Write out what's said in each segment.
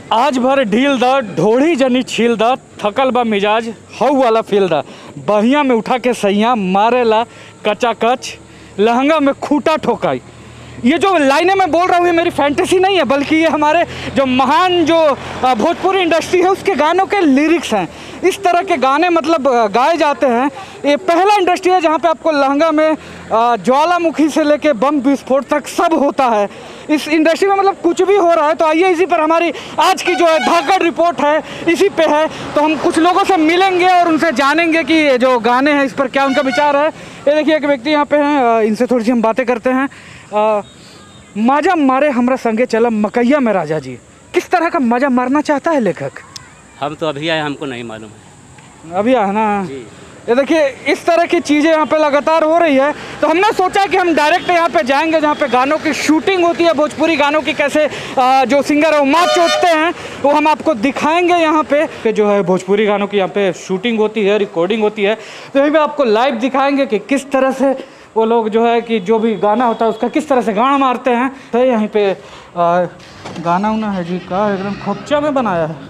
आज भर ढील द ढोड़ी जनी छील द थकल बा मिजाज हऊ वाला फील द बहिया में उठा के सैया मारेला कचा कच लहंगा में खूटा ठोकाई। ये जो लाइनें मैं बोल रहा हूँ ये मेरी फैंटेसी नहीं है, बल्कि ये हमारे जो महान जो भोजपुरी इंडस्ट्री है उसके गानों के लिरिक्स हैं। इस तरह के गाने मतलब गाए जाते हैं। ये पहला इंडस्ट्री है जहाँ पे आपको लहंगा में ज्वालामुखी से लेके बम विस्फोट तक सब होता है। इस इंडस्ट्री में मतलब कुछ भी हो रहा है। तो आइए इसी पर हमारी आज की जो है धाकड़ रिपोर्ट है इसी पे है। तो हम कुछ लोगों से मिलेंगे और उनसे जानेंगे कि ये जो गाने हैं इस पर क्या उनका विचार है। ये देखिए एक व्यक्ति यहाँ पे हैं, इनसे थोड़ी सी हम बातें करते हैं। माजा मारे हमरा संगे चला मकैया में राजा जी, किस तरह का मजा मारना चाहता है लेखक? हम तो अभी आए, हमको नहीं मालूम है। अभी आया ना जी। ये देखिए इस तरह की चीज़ें यहाँ पे लगातार हो रही है। तो हमने सोचा कि हम डायरेक्ट यहाँ पे जाएंगे जहाँ पे गानों की शूटिंग होती है, भोजपुरी गानों की कैसे जो सिंगर है वो माँ चोटते हैं वो हम आपको दिखाएंगे यहाँ पे कि जो है भोजपुरी गानों की यहाँ पे शूटिंग होती है, रिकॉर्डिंग होती है। तो यहीं पर आपको लाइव दिखाएंगे कि किस तरह से वो लोग जो है कि जो भी गाना होता है उसका किस तरह से गाना मारते हैं। तो यहीं पे गाना उना है जी का एकदम खोपचा में बनाया है।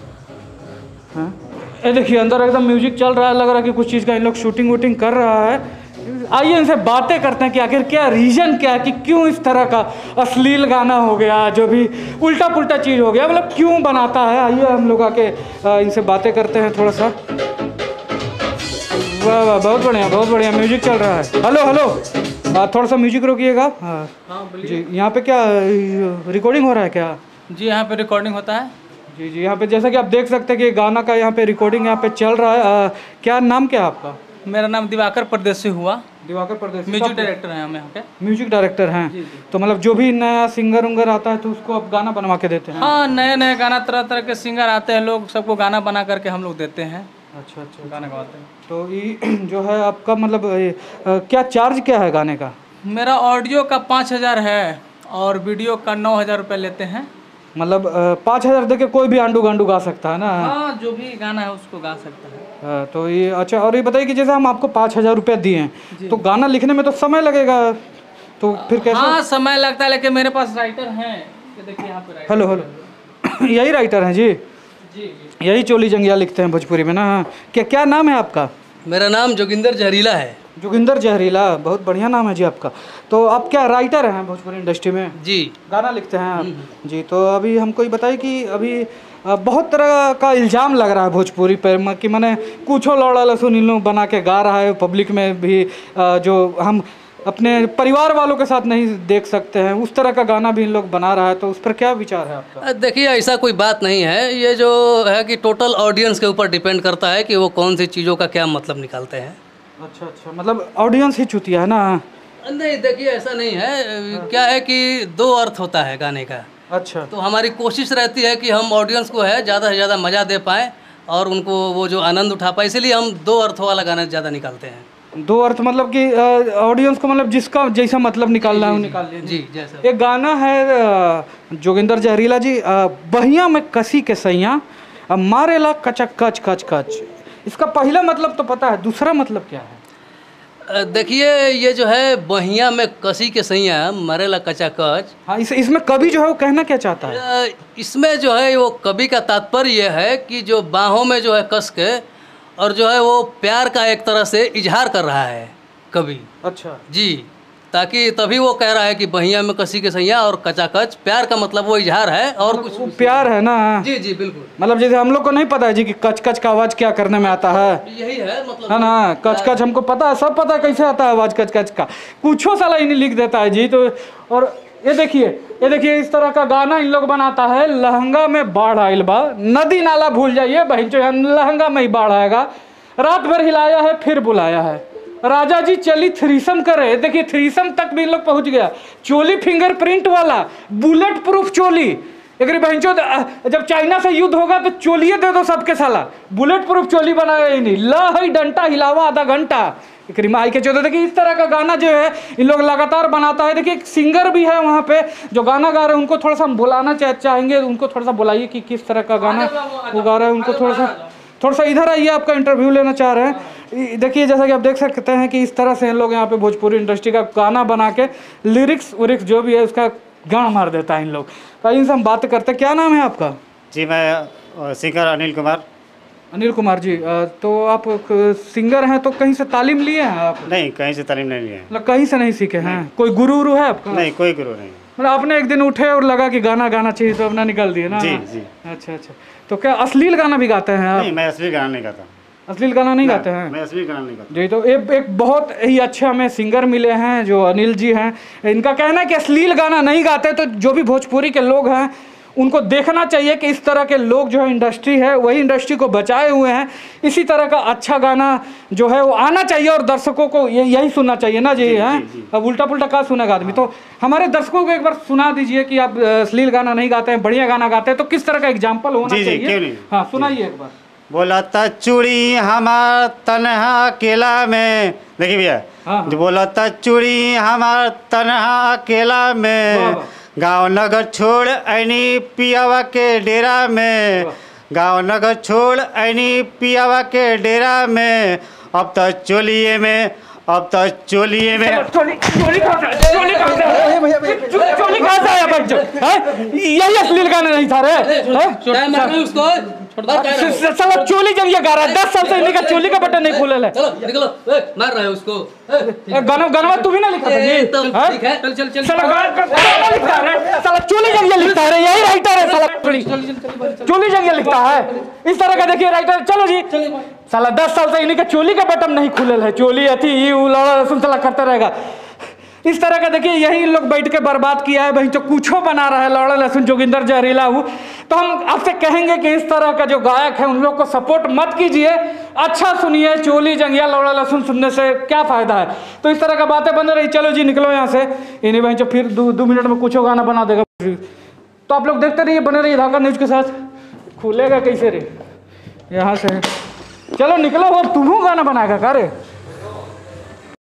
ये देखिए अंदर एकदम म्यूजिक चल रहा है, लग रहा है कि कुछ चीज़ का इन लोग शूटिंग वूटिंग कर रहा है। आइए इनसे बातें करते हैं कि आखिर क्या रीज़न क्या है कि क्यों इस तरह का अश्लील गाना हो गया, जो भी उल्टा पुल्टा चीज़ हो गया, मतलब क्यों बनाता है। आइए हम लोग आके इनसे बातें करते हैं थोड़ा सा। वाह वाह, बहुत बढ़िया म्यूजिक चल रहा है। हेलो हेलो, थोड़ा सा म्यूजिक रोकिएगा। हाँ जी, यहाँ पे क्या रिकॉर्डिंग हो रहा है क्या? जी यहाँ पे रिकॉर्डिंग होता है। जी जी, यहाँ पे जैसा कि आप देख सकते हैं कि गाना का यहाँ पे रिकॉर्डिंग यहाँ पे चल रहा है। क्या नाम क्या है आपका? मेरा नाम दिवाकर परदेसी हुआ। दिवाकर परदेसी, म्यूजिक डायरेक्टर हैं हम यहाँ पे। म्यूजिक डायरेक्टर हैं। तो मतलब जो भी नया सिंगर उंगर आता है तो उसको आप गाना बनवा के देते हैं? हाँ, नए नए गाना तरह तरह के सिंगर आते हैं, लोग सबको गाना बना करके हम लोग देते हैं। अच्छा अच्छा, गाना गवाते हैं। तो ये जो है आपका मतलब क्या चार्ज क्या है गाने का? मेरा ऑडियो का 5000 है और वीडियो का 9000 रुपये लेते हैं। मतलब 5000 दे के कोई भी आंडू गांडू गा सकता है ना? हाँ, जो भी गाना है उसको गा सकता है। तो ये अच्छा, और ये बताइए कि जैसे हम आपको 5000 रुपये दिए हैं तो गाना लिखने में तो समय लगेगा, तो फिर कैसे? हाँ समय लगता है, लेकिन मेरे पास राइटर हैं। देखिए यहाँ पे हेलो हेलो, यही राइटर हैं जी? जी, यही चोली जंगिया लिखते हैं भोजपुरी में ना? क्या नाम है आपका? मेरा नाम जोगिंदर जहरीला है। जोगिंदर जहरीला, बहुत बढ़िया नाम है जी आपका। तो आप क्या राइटर हैं भोजपुरी इंडस्ट्री में? जी, गाना लिखते हैं आप जी। तो अभी हमको ये बताइए कि अभी बहुत तरह का इल्ज़ाम लग रहा है भोजपुरी पर कि मैंने कुछो लौड़ा लहसुन इन लोग बना के गा रहा है पब्लिक में भी, जो हम अपने परिवार वालों के साथ नहीं देख सकते हैं, उस तरह का गाना भी इन लोग बना रहा है। तो उस पर क्या विचार है आपका? देखिए ऐसा कोई बात नहीं है। ये जो है कि टोटल ऑडियंस के ऊपर डिपेंड करता है कि वो कौन सी चीज़ों का क्या मतलब निकालते हैं। अच्छा अच्छा, मतलब ऑडियंस ही चुतिया है ना? नहीं देखिए ऐसा नहीं है। क्या है कि 2 अर्थ होता है गाने का। अच्छा, तो हमारी कोशिश रहती है कि हम ऑडियंस को है ज़्यादा से ज़्यादा मज़ा दे पाएँ और उनको वो जो आनंद उठा पाए, इसीलिए हम 2 अर्थ वाला गाना ज़्यादा निकालते हैं। 2 अर्थ मतलब कि ऑडियंस को मतलब जिसका जैसा मतलब निकालना है वो निकाल लीजिए जी, जैसा। एक गाना है जोगिंदर जहरीला जी, बहिया में कसी के सैया मारेला कचक कच कच कच, इसका पहला मतलब तो पता है, दूसरा मतलब क्या है? देखिए ये जो है बहिया में कसी के सैया मरेला कचा कच। हाँ, इसमें कवि जो है वो कहना क्या चाहता है? इसमें जो है वो कवि का तात्पर्य ये है कि जो बाहों में जो है कस के और जो है वो प्यार का एक तरह से इजहार कर रहा है कवि। अच्छा जी, ताकि तभी वो कह रहा है कि बहिया में कसी के सैया और कचाकच, प्यार का मतलब वो इजहार है और कुछ वो प्यार है ना? जी जी बिल्कुल। मतलब जैसे हम लोग को नहीं पता है जी कि कच कच का आवाज़ क्या करने में आता है, यही है मतलब, है ना? कच कच हमको पता है, सब पता है कैसे आता है आवाज़ कच कच का, कुछो साला इन्हें लिख देता है जी। तो और ये देखिए इस तरह का गाना इन लोग बनाता है। लहंगा में बाढ़ आइल बा, नदी नाला भूल जाइए बहन चो, लहंगा में ही बाढ़ आएगा। रात भर हिलाया है फिर बुलाया है, राजा जी चली थ्रीसम करे। देखिए थ्रीसम तक भी इन लोग पहुंच गया। चोली फिंगरप्रिंट वाला, बुलेट प्रूफ चोली। एक बहनचो जब चाइना से युद्ध होगा तो चोलिए दे दो सबके साला, बुलेट प्रूफ चोली बनाया ही नहीं। ला ही डंटा हिलावा आधा घंटा, एक रिमाई के चौदह। देखिए इस तरह का गाना जो है इन लोग लगातार बनाता है। देखिए एक सिंगर भी है वहाँ पे जो गाना गा रहे हैं, उनको थोड़ा सा हम बुलाना चाहेंगे, उनको थोड़ा सा बुलाइए कि किस तरह का गाना वो गा रहे हैं। उनको थोड़ा सा इधर आइए, आपका इंटरव्यू लेना चाह रहे हैं। देखिए जैसा कि आप देख सकते हैं कि इस तरह से इन लोग यहाँ पे भोजपुरी इंडस्ट्री का गाना बना के लिरिक्स जो भी है उसका गाना मार देता है इन लोग। तो इनसे हम बात करते हैं। क्या नाम है आपका? जी मैं सिंगर अनिल कुमार। अनिल कुमार जी, तो आप सिंगर हैं तो कहीं से तालीम लिए हैं आप? नहीं, कहीं से तालीम नहीं लिया है। मतलब कहीं से नहीं सीखे हैं? कोई गुरु उरु है आपका? नहीं, कोई गुरु नहीं। मतलब आपने एक दिन उठे और लगा कि गाना गाना चाहिए तो अपना निकल दिए ना? जी जी। अच्छा अच्छा। तो क्या अश्लील गाना भी गाते हैं आप? नहीं, मैं असली गाना नहीं गाता। अश्लील गाना नहीं गाते हैं? मैं असली गाना नहीं गाता। जी, तो एक बहुत ही अच्छे हमें सिंगर मिले हैं जो अनिल जी हैं। इनका कहना है कि अश्लील गाना नहीं गाते, तो जो भी भोजपुरी के लोग हैं उनको देखना चाहिए कि इस तरह के लोग जो है इंडस्ट्री है वही इंडस्ट्री को बचाए हुए हैं। इसी तरह का अच्छा गाना जो है वो आना चाहिए और दर्शकों को यही सुनना चाहिए ना जी, हैं? अब उल्टा पुल्टा क्या सुनेगा आदमी। तो हमारे दर्शकों को एक बार सुना दीजिए कि आप अश्लील गाना नहीं गाते हैं, बढ़िया गाना गाते हैं, तो किस तरह का एग्जाम्पल होना जी, चाहिए? क्यों नहीं? हाँ, सुनाइए एक बार। बोला था चूड़ी हमार तन्हा अकेला में, देखिए भैया, हाँ। जो बोला था चूड़ी हमार तन्हा अकेला में, गाँव नगर छोड़ ऐनी पियावा के डेरा में, गाँव नगर छोड़ ऐनी पियावा के डेरा में, अब तो चोलिए में, अब तो चोलिए में। चोली कहाँ से आया बच्चों? यही अश्लील गाना नहीं था रे? साला चोली जब ये गा रहा है, 10 साल से इनका चोली का बटन नहीं खुले है। मार रहा है उसको। गाना तू भी ना लिखा था जी? ठीक है, चल चल चल। साला गाना लिखता है, साला चोली जब ये लिखता है, यही राइटर है साला। चोली जब ये लिखता है इस तरह का, देखिए राइटर। चलो जी, साला 10 साल से इन्हीं का चोली का बटन नहीं खुले है। चोली अथी ये लड़ा लहसुन साला करता रहेगा इस तरह का। देखिए यही इन लोग बैठ के बर्बाद किया है, वहीं तो कुछो बना रहा है लौड़ा लहसुन जोगिंदर जहरीला हूँ। तो हम आपसे कहेंगे कि इस तरह का जो गायक है उन लोग को सपोर्ट मत कीजिए, अच्छा सुनिए। चोली जंगिया लौड़ा लहसुन सुनने से क्या फ़ायदा है? तो इस तरह का बातें बन रही। चलो जी निकलो यहाँ से, इन्हीं वहीं तो फिर 2 मिनट में कुछ गाना बना देगा। तो आप लोग देखते रहिए, बने रहिए धाका न्यूज़ के साथ। खुलेगा कैसे रे यहाँ से? चलो निकलो, अब तुम गाना बनाएगा का रे?